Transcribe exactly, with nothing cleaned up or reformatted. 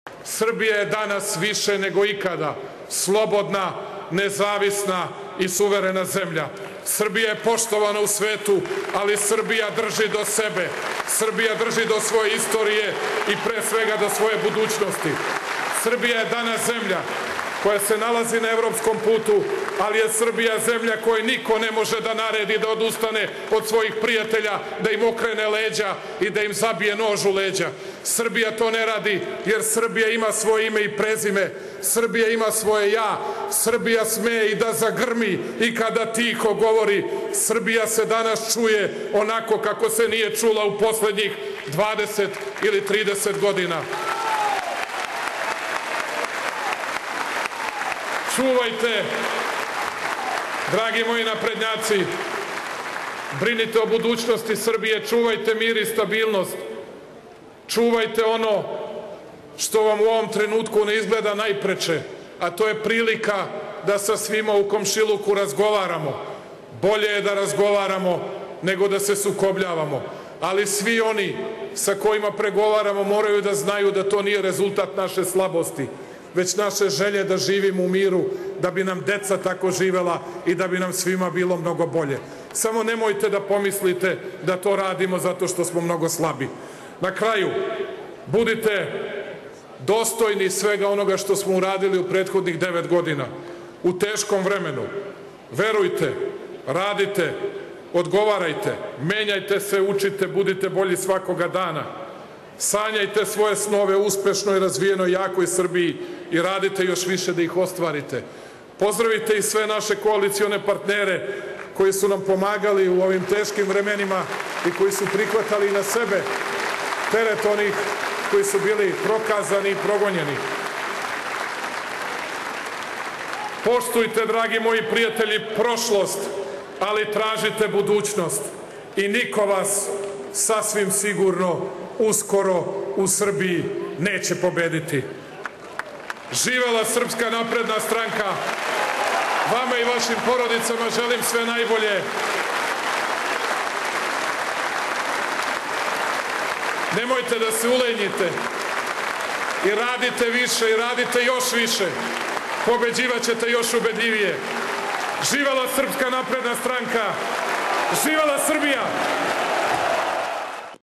Srbija je danas više nego ikada slobodna, nezavisna i suverena zemlja. Srbija je poštovana u svetu, ali Srbija drži do sebe. Srbija drži do svoje istorije i pre svega do svoje budućnosti. Srbija je danas zemlja koja se nalazi na evropskom putu, ali je Srbija zemlja kojoj niko ne može da naredi da odustane od svojih prijatelja, da im okrene leđa i da im zabije nož u leđa. Srbija to ne radi jer Srbija ima svoje ime i prezime, Srbija ima svoje ja, Srbija sme i da zagrmi i kada tiho govori. Srbija se danas čuje onako kako se nije čula u poslednjih dvadeset ili trideset godina. Čuvajte, dragi moji naprednjaci, brinite o budućnosti Srbije, čuvajte mir i stabilnost, čuvajte ono što vam u ovom trenutku ne izgleda najpreče, a to je prilika da sa svima u komšiluku razgovaramo. Bolje je da razgovaramo nego da se sukobljavamo, ali svi oni sa kojima pregovaramo moraju da znaju da to nije rezultat naše slabosti, već naše želje da živimo u miru, da bi nam deca tako živela i da bi nam svima bilo mnogo bolje. Samo nemojte da pomislite da to radimo zato što smo mnogo slabi. Na kraju, budite dostojni svega onoga što smo uradili u prethodnih devet godina. U teškom vremenu, verujte, radite, odgovarajte, menjajte se, učite, budite bolji svakoga dana. Sanjajte svoje snove u uspešnoj, razvijenoj, jakoj Srbiji i radite još više da ih ostvarite. Pozdravite i sve naše koalicione partnere koji su nam pomagali u ovim teškim vremenima i koji su prihvatali na sebe teret onih koji su bili prokazani i progonjeni. Poštujte, dragi moji prijatelji, prošlost, ali tražite budućnost i niko vas sasvim sigurno uskoro u Srbiji neće pobediti. Živela Srpska napredna stranka, vama i vašim porodicama želim sve najbolje. Nemojte da se ulenjite i radite više i radite još više. Pobeđivat ćete još ubedljivije. Živela Srpska napredna stranka, živela Srbija!